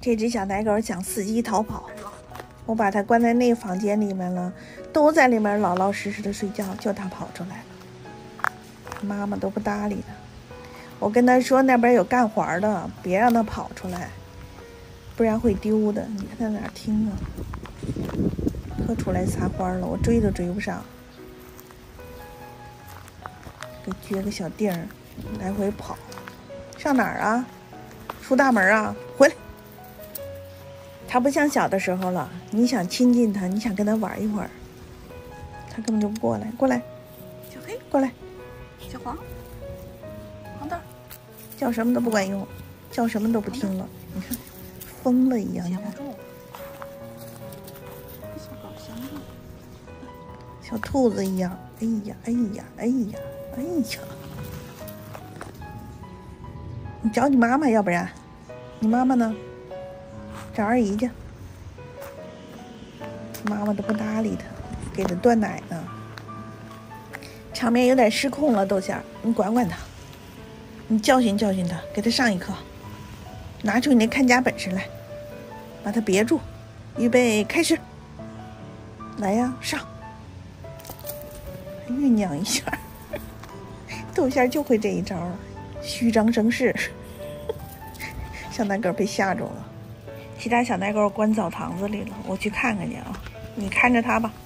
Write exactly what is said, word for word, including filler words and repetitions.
这只小奶狗想伺机逃跑，我把它关在那个房间里面了，都在里面老老实实的睡觉，就它跑出来了，妈妈都不搭理它。我跟他说那边有干活的，别让它跑出来，不然会丢的。你看它哪听啊？可出来撒欢了，我追都追不上。给撅个小腚儿，来回跑，上哪儿啊？出大门啊！回来。它不像小的时候了，你想亲近它，你想跟它玩一会儿，它根本就不过来。过来，小黑，过来，小黄，黄豆，叫什么都不管用，叫什么都不听了。你看，疯了一样。你看，小兔子一样。哎呀，哎呀，哎呀，哎呀！你找你妈妈，要不然，你妈妈呢？找二姨去。妈妈都不搭理他，给他断奶呢。场面有点失控了，豆馅儿，你管管他，你教训教训他，给他上一课，拿出你那看家本事来，把他别住。预备，开始。来呀，上。酝酿一下，豆馅儿就会这一招，虚张声势。小奶狗被吓住了，其他小奶狗关澡堂子里了，我去看看去啊，你看着它吧。